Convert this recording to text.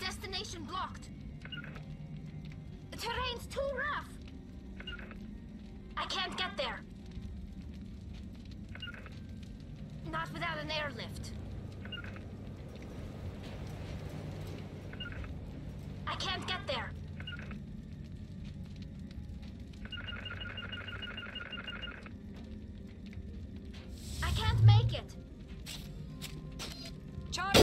Destination blocked. The terrain's too rough. I can't get there. Not without an airlift. I can't get there. I can't make it.